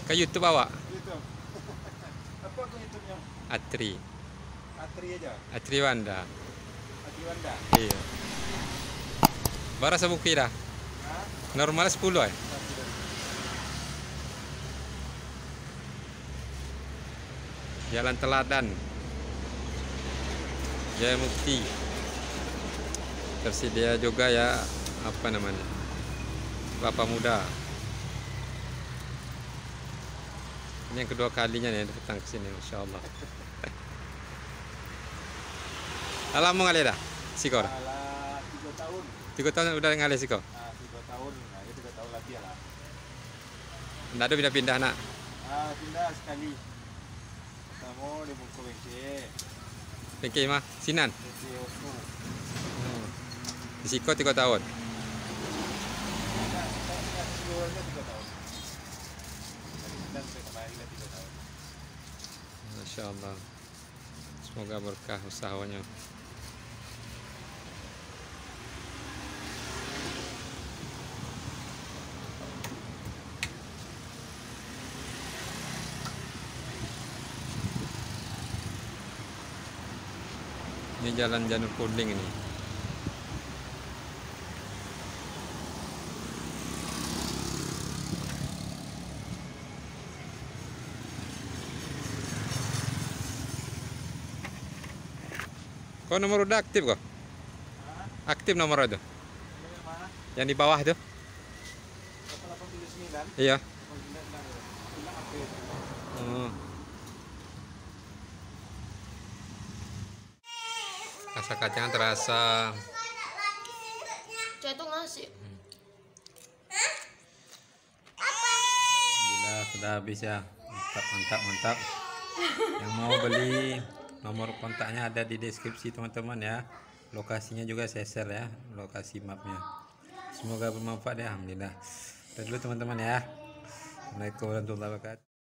Ke YouTube awak? YouTube. Apa akun YouTube-nya? Atri. Atri aja. Atri Wanda. Atri Wanda. Iya. Bara sebuki dah. Hah? Normal 10 ya. Jalan Teladan. Jaya Mukti. Tersedia juga ya apa namanya? Kelapa muda. Ini yang kedua kalinya nih datang ke sini, Masya Allah. Lama ngalih dah, Siko? Alah, 3 tahun. 3 tahun udah ngalih Siko? 3 tahun. Nah, itu 3 tahun lagi lah. Nggak ada pindah-pindah nak? Pindah sekali. Pertama di Bungku WC. Oke mah, Sinan? WC Oslo. Di Siko 3 tahun? Seluruhnya 3 tahun. Dari Sinan sampai kemarin 3 tahun. Masya Allah. Semoga berkah usahanya. Ini jalan Janur Kuning ini. Kau nomor udah aktif kok? Aktif nomor itu? Yang mana? Yang di bawah itu? 879. Iya. Bilang update. Oh. Rasa kacang terasa. Saya tuh ngasih. Alhamdulillah sudah habis ya. Mantap, mantap, mantap. Yang mau beli nomor kontaknya ada di deskripsi teman-teman ya. Lokasinya juga saya share ya, lokasi mapnya. Semoga bermanfaat ya, alhamdulillah. Udah dulu teman-teman ya. Assalamualaikum warahmatullahi wabarakatuh.